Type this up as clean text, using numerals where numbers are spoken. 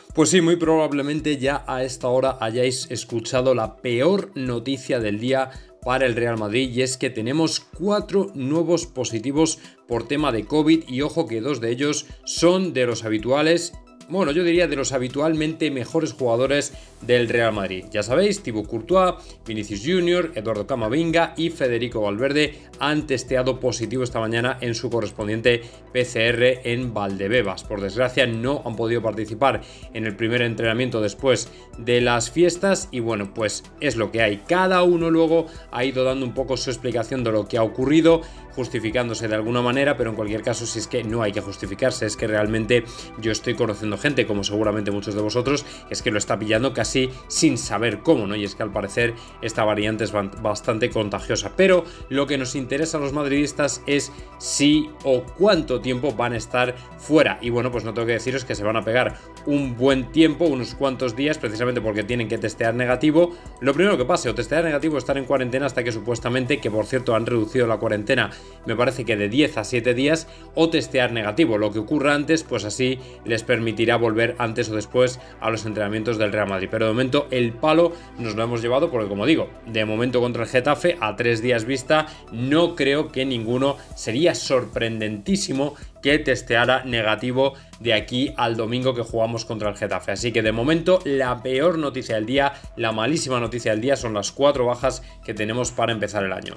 Pues sí, muy probablemente ya a esta hora hayáis escuchado la peor noticia del día para el Real Madrid, y es que tenemos 4 nuevos positivos por tema de COVID, y ojo que 2 de ellos son de los habituales. Bueno, yo diría de los habitualmente mejores jugadores del Real Madrid. Ya sabéis, Thibaut Courtois, Vinicius Junior, Eduardo Camavinga y Federico Valverde han testeado positivo esta mañana en su correspondiente PCR en Valdebebas. Por desgracia, no han podido participar en el primer entrenamiento después de las fiestas, y bueno, pues es lo que hay. Cada uno luego ha ido dando un poco su explicación de lo que ha ocurrido, justificándose de alguna manera, pero en cualquier caso, si es que no hay que justificarse, es que realmente yo estoy conociendo gente, como seguramente muchos de vosotros, es que lo está pillando casi sin saber cómo, ¿no? Y es que al parecer esta variante es bastante contagiosa. Pero lo que nos interesa a los madridistas es si o cuánto tiempo van a estar fuera. Y bueno, pues no tengo que deciros que se van a pegar un buen tiempo, unos cuantos días, precisamente porque tienen que testear negativo. Lo primero que pase, o testear negativo o estar en cuarentena hasta que supuestamente, que por cierto han reducido la cuarentena, me parece que de 10 a 7 días, o testear negativo. Lo que ocurra antes, pues así les permitirá volver antes o después a los entrenamientos del Real Madrid. Pero de momento el palo nos lo hemos llevado porque, como digo, de momento contra el Getafe, a 3 días vista, no creo que ninguno. Sería sorprendentísimo que testeara negativo de aquí al domingo que jugamos contra el Getafe. Así que de momento la peor noticia del día, la malísima noticia del día, son las 4 bajas que tenemos para empezar el año.